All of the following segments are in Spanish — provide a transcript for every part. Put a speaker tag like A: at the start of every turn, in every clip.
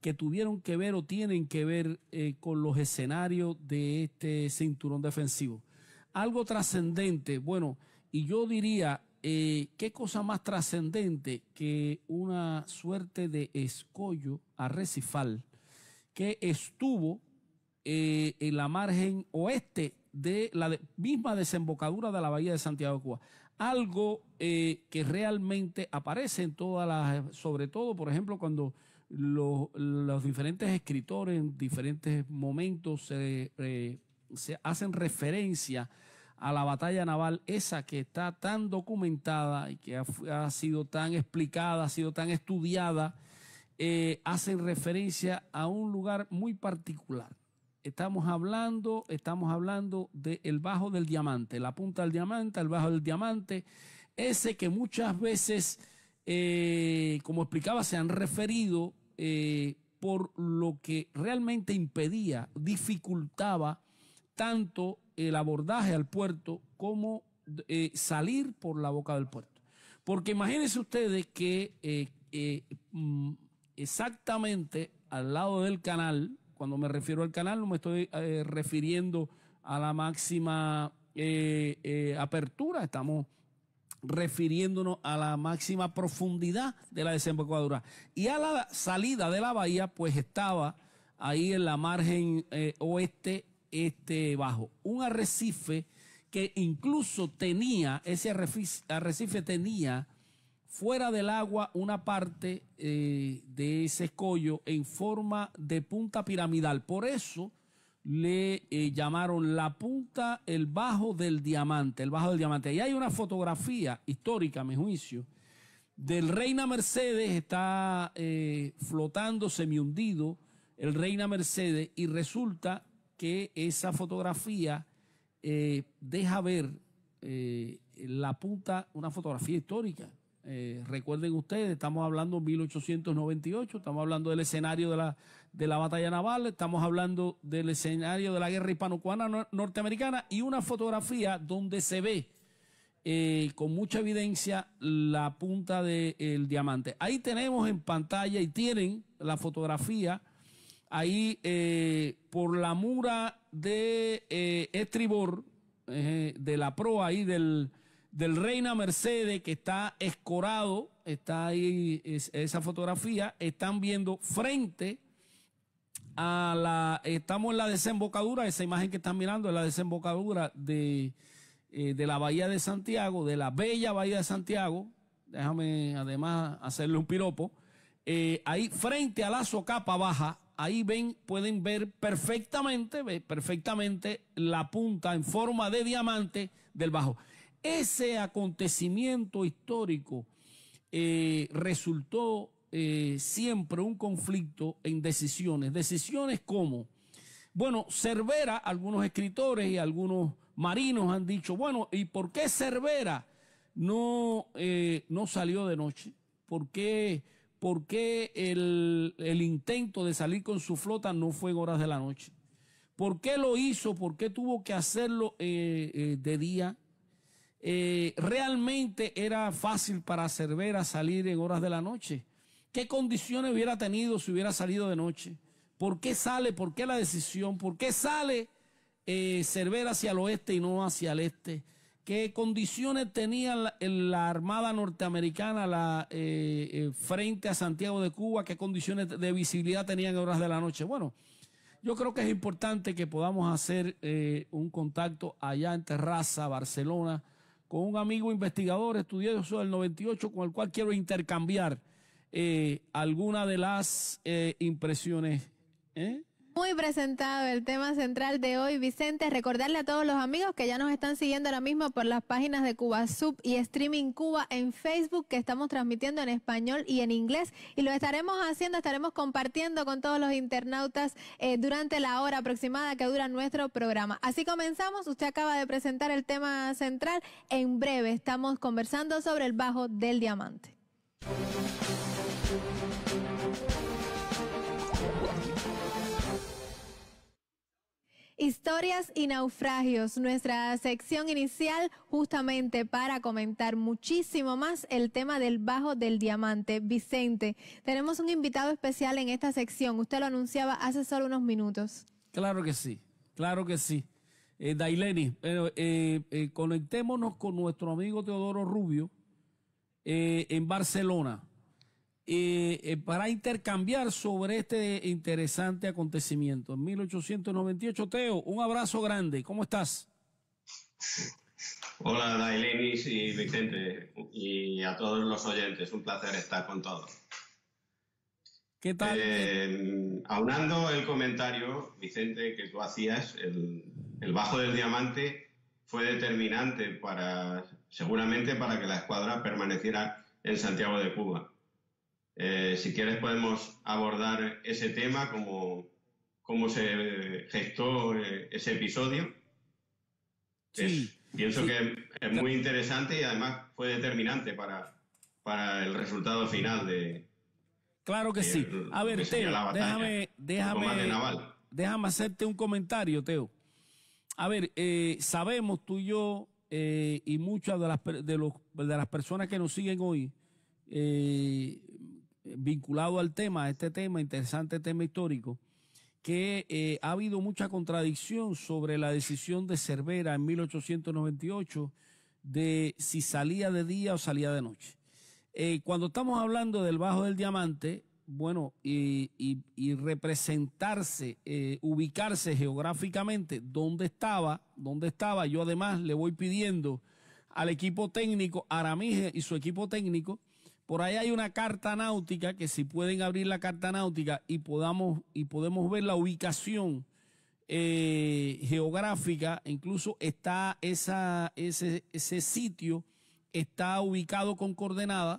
A: que tuvieron que ver o tienen que ver con los escenarios de este cinturón defensivo. Algo trascendente, bueno, y yo diría, qué cosa más trascendente que una suerte de escollo arrecifal que estuvo en la margen oeste de la misma desembocadura de la bahía de Santiago de Cuba. Algo que realmente aparece en todas las, sobre todo, por ejemplo, cuando los diferentes escritores en diferentes momentos se hacen referencia a la batalla naval, esa que está tan documentada y que ha sido tan explicada, ha sido tan estudiada, hacen referencia a un lugar muy particular. Estamos hablando del Bajo del Diamante, la punta del diamante, el Bajo del Diamante, ese que muchas veces, como explicaba, se han referido por lo que realmente impedía, dificultaba tanto el abordaje al puerto como salir por la boca del puerto. Porque imagínense ustedes que exactamente al lado del canal, cuando me refiero al canal no me estoy refiriendo a la máxima apertura, estamos refiriéndonos a la máxima profundidad de la desembocadura. Y a la salida de la bahía, pues estaba ahí en la margen oeste, bajo, un arrecife que incluso tenía, ese arrecife tenía fuera del agua una parte de ese escollo en forma de punta piramidal. Por eso le llamaron la punta, el Bajo del Diamante, el Bajo del Diamante. Y hay una fotografía histórica, a mi juicio, del Reina Mercedes, está flotando semihundido el Reina Mercedes, y resulta que esa fotografía deja ver la punta, una fotografía histórica. Recuerden ustedes, estamos hablando de 1898, estamos hablando del escenario de la batalla naval, estamos hablando del escenario de la guerra hispano-cubana norteamericana, y una fotografía donde se ve con mucha evidencia la punta del diamante. Ahí tenemos en pantalla, y tienen la fotografía ahí por la mura de estribor de la proa ahí del Reina Mercedes, que está escorado, está ahí esa fotografía. Están viendo frente a estamos en la desembocadura, esa imagen que están mirando es la desembocadura de la bahía de Santiago, de la bella bahía de Santiago. Déjame además hacerle un piropo. Ahí frente a la socapa baja, ahí pueden ver perfectamente la punta en forma de diamante del Bajo. Ese acontecimiento histórico resultó siempre un conflicto en decisiones. Decisiones como, bueno, Cervera, algunos escritores y algunos marinos han dicho, bueno, ¿y por qué Cervera no salió de noche? ¿Por qué el intento de salir con su flota no fue en horas de la noche? ¿Por qué lo hizo? ¿Por qué tuvo que hacerlo de día? ¿Realmente era fácil para Cervera salir en horas de la noche? ¿Qué condiciones hubiera tenido si hubiera salido de noche? ¿Por qué sale? ¿Por qué la decisión? ¿Por qué sale Cervera hacia el oeste y no hacia el este? ¿Qué condiciones tenía la Armada norteamericana frente a Santiago de Cuba? ¿Qué condiciones de visibilidad tenían en horas de la noche? Bueno, yo creo que es importante que podamos hacer un contacto allá en Terraza, Barcelona, con un amigo investigador, estudioso del 98, con el cual quiero intercambiar alguna de las impresiones.
B: Muy presentado el tema central de hoy, Vicente. Recordarle a todos los amigos que ya nos están siguiendo ahora mismo por las páginas de CubaSub y Streaming Cuba en Facebook, que estamos transmitiendo en español y en inglés, y lo estaremos compartiendo con todos los internautas durante la hora aproximada que dura nuestro programa. Así comenzamos. Usted acaba de presentar el tema central. En breve estamos conversando sobre el Bajo del Diamante. Historias y naufragios, nuestra sección inicial justamente para comentar muchísimo más el tema del Bajo del Diamante. Vicente, tenemos un invitado especial en esta sección. Usted lo anunciaba hace solo unos minutos.
A: Claro que sí, claro que sí. Daileni, conectémonos con nuestro amigo Teodoro Rubio en Barcelona para intercambiar sobre este interesante acontecimiento. En 1898, Teo, un abrazo grande. ¿Cómo estás?
C: Hola, Dailenis y Vicente, y a todos los oyentes. Un placer estar con todos.
A: ¿Qué tal?
C: Aunando el comentario, Vicente, que tú hacías, el Bajo del Diamante fue determinante seguramente para que la escuadra permaneciera en Santiago de Cuba. Si quieres podemos abordar ese tema, cómo se gestó ese episodio.
A: Sí,
C: pienso que es muy interesante y además fue determinante para el resultado final de...
A: Claro que sí. A ver, Teo, déjame hacerte un comentario, Teo. A ver, sabemos tú y yo y muchas de las personas que nos siguen hoy vinculado al tema, a este tema, interesante tema histórico, que ha habido mucha contradicción sobre la decisión de Cervera en 1898 de si salía de día o salía de noche. Cuando estamos hablando del Bajo del Diamante, bueno, y representarse, ubicarse geográficamente, ¿dónde estaba? Yo además le voy pidiendo al equipo técnico, Aramije y su equipo técnico, por ahí hay una carta náutica que si pueden abrir la carta náutica y podemos ver la ubicación geográfica, incluso está ese sitio está ubicado con coordenadas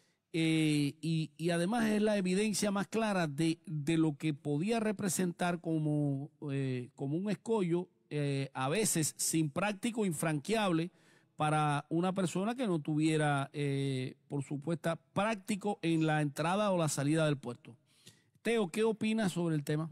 A: y además es la evidencia más clara de lo que podía representar como un escollo, a veces sin práctico infranqueable para una persona que no tuviera, por supuesto, práctico en la entrada o la salida del puerto. Teo, ¿qué opinas sobre el tema?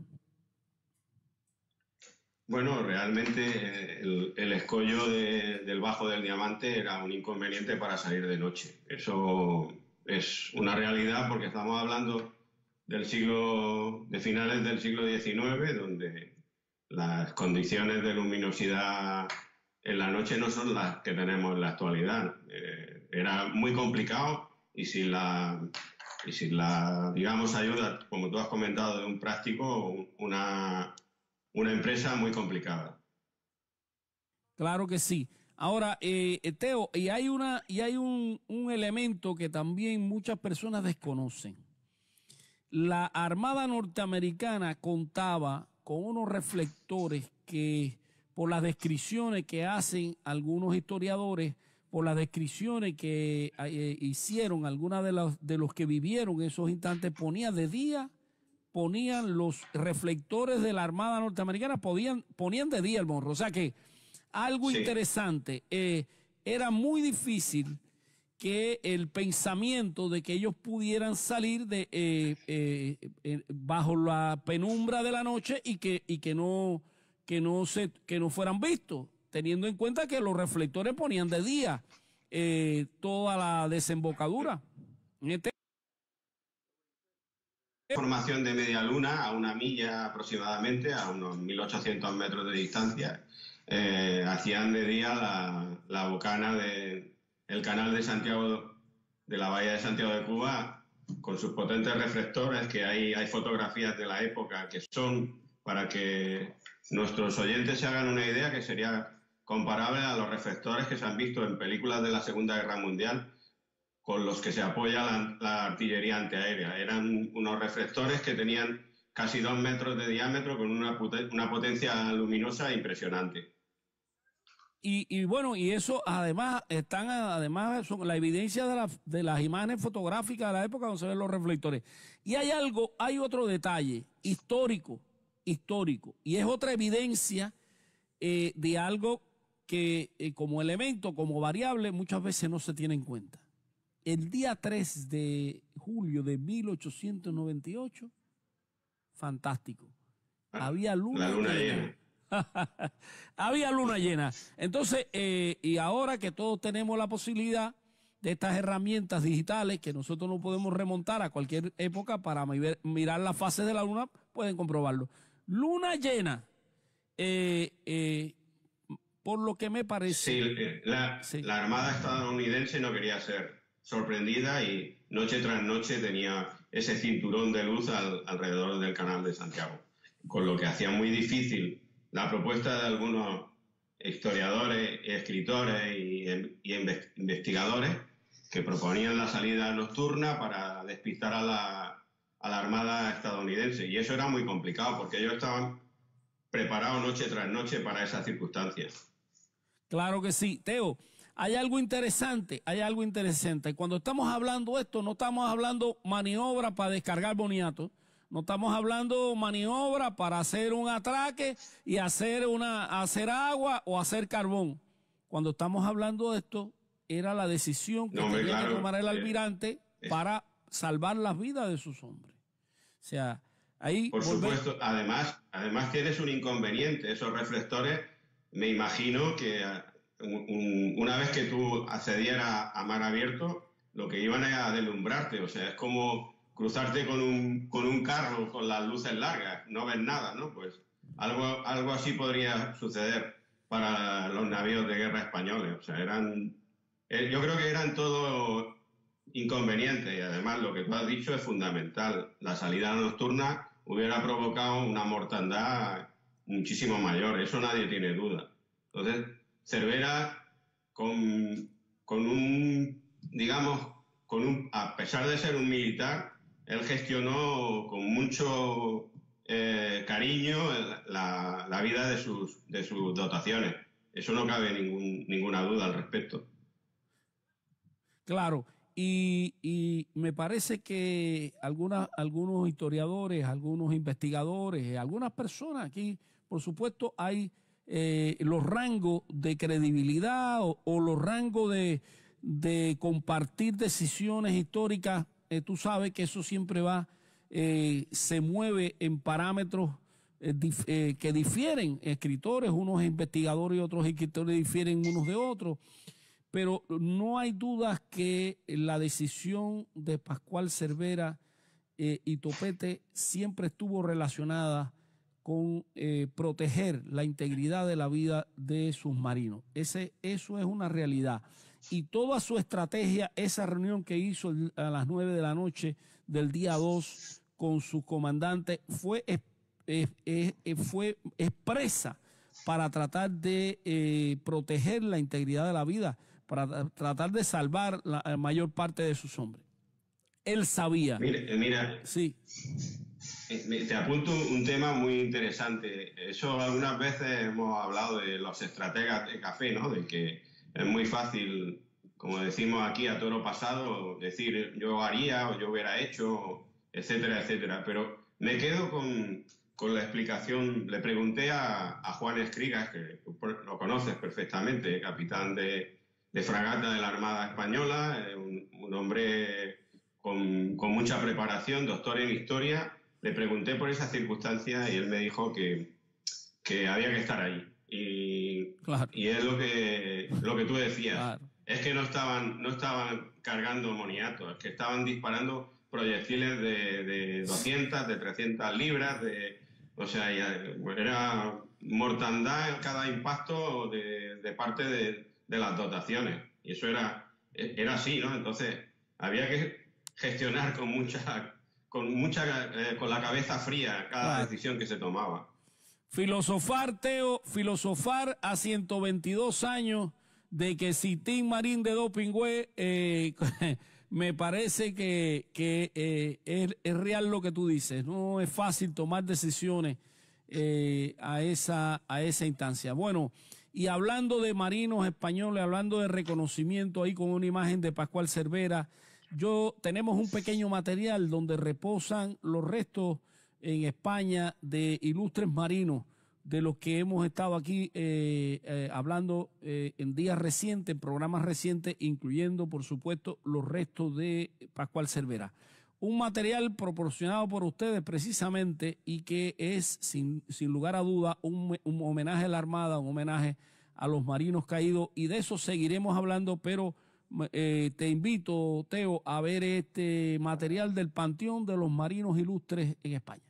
C: Bueno, realmente el escollo del Bajo del Diamante era un inconveniente para salir de noche. Eso es una realidad porque estamos hablando de finales del siglo XIX, donde las condiciones de luminosidad en la noche no son las que tenemos en la actualidad. Era muy complicado y sin la, digamos, ayuda, como tú has comentado, de un práctico, una empresa muy complicada.
A: Claro que sí. Ahora, Teo, y hay un elemento que también muchas personas desconocen. La Armada norteamericana contaba con unos reflectores que, por las descripciones que hacen algunos historiadores, por las descripciones que hicieron algunas de los que vivieron esos instantes, ponían los reflectores de la Armada norteamericana, ponían de día el morro. O sea que algo interesante, era muy difícil que el pensamiento de que ellos pudieran salir bajo la penumbra de la noche y que no fueran vistos, teniendo en cuenta que los reflectores ponían de día toda la desembocadura.
C: Formación de media luna a 1 milla aproximadamente, a unos 1800 metros de distancia, hacían de día la bocana del canal de Santiago, de la bahía de Santiago de Cuba, con sus potentes reflectores, que hay fotografías de la época que son, para que nuestros oyentes se hagan una idea, que sería comparable a los reflectores que se han visto en películas de la Segunda Guerra Mundial, con los que se apoya la artillería antiaérea. Eran unos reflectores que tenían casi 2 metros de diámetro, con una potencia luminosa impresionante.
A: Y bueno, y eso además son la evidencia de las imágenes fotográficas de la época donde se ven los reflectores. Y hay otro detalle histórico, y es otra evidencia de algo que como elemento, como variable, muchas veces no se tiene en cuenta. El día 3 de julio de 1898, fantástico. Había luna llena. Había luna llena. Entonces, y ahora que todos tenemos la posibilidad de estas herramientas digitales, que nosotros no podemos remontar a cualquier época para mirar las fases de la luna, pueden comprobarlo. Luna llena, por lo que me parece...
C: Sí, la Armada estadounidense no quería ser sorprendida y noche tras noche tenía ese cinturón de luz alrededor del Canal de Santiago, con lo que hacía muy difícil la propuesta de algunos historiadores, escritores y investigadores que proponían la salida nocturna para despistar a la Armada estadounidense. Y eso era muy complicado porque ellos estaban preparados noche tras noche para esas circunstancias.
A: Claro que sí. Teo, hay algo interesante. Cuando estamos hablando de esto, no estamos hablando maniobra para descargar boniato. No estamos hablando maniobra para hacer un atraque y hacer agua o hacer carbón. Cuando estamos hablando de esto, era la decisión que tenía que tomar el almirante para salvar las vidas de sus hombres. O sea, ahí...
C: Por supuesto. Además tienes un inconveniente. Esos reflectores, me imagino que una vez que tú accedieras a mar abierto, lo que iban a deslumbrarte. O sea, es como cruzarte con un carro con las luces largas, no ves nada, ¿no? Pues algo así podría suceder para los navíos de guerra españoles. O sea, yo creo que eran todos inconvenientes y además lo que tú has dicho es fundamental. La salida nocturna hubiera provocado una mortandad muchísimo mayor, eso nadie tiene duda. Entonces, Cervera, a pesar de ser un militar, él gestionó con mucho cariño la vida de sus dotaciones. Eso no cabe ninguna duda al respecto.
A: Claro, y me parece que algunos historiadores, algunos investigadores, algunas personas aquí, por supuesto, hay los rangos de credibilidad o los rangos de compartir decisiones históricas. Tú sabes que eso siempre se mueve en parámetros que difieren. Escritores, unos investigadores y otros escritores difieren unos de otros, pero no hay dudas que la decisión de Pascual Cervera y Topete siempre estuvo relacionada con proteger la integridad de la vida de sus marinos. Eso es una realidad. Y toda su estrategia, esa reunión que hizo a las 9 de la noche del día 2 con su comandante, fue expresa para tratar de proteger la integridad de la vida, para tratar de salvar la mayor parte de sus hombres. Él sabía.
C: Mira,
A: sí.
C: Te apunto un tema muy interesante. Eso algunas veces hemos hablado de los estrategas de café, ¿no? De que es muy fácil, como decimos aquí a toro pasado, decir yo haría o yo hubiera hecho, etcétera, etcétera. Pero me quedo con la explicación. Le pregunté a Juan Escrigas, que lo conoces perfectamente, capitán de fragata de la Armada Española, un hombre con mucha preparación, doctor en historia. Le pregunté por esa circunstancia y él me dijo que había que estar ahí.
A: Claro.
C: Y es lo que tú decías.
A: Claro.
C: Es que no estaban cargando moniatos, es que estaban disparando proyectiles de 200, de 300 libras, o sea, era mortandad en cada impacto de parte de las dotaciones. Y eso era así, ¿no? Entonces, había que gestionar con la cabeza fría cada decisión que se tomaba.
A: Filosofar, Teo, filosofar a 122 años de que Citín Marín de Dopingüe, me parece que es real lo que tú dices. No es fácil tomar decisiones a esa instancia. Bueno, y hablando de marinos españoles, hablando de reconocimiento ahí con una imagen de Pascual Cervera, tenemos un pequeño material donde reposan los restos en España de ilustres marinos de los que hemos estado aquí hablando en días recientes, en programas recientes, incluyendo, por supuesto, los restos de Pascual Cervera. un material proporcionado por ustedes precisamente y que es sin lugar a duda un homenaje a la Armada, un homenaje a los marinos caídos, y de eso seguiremos hablando, pero te invito, Teo, a ver este material del Panteón de los Marinos Ilustres en España.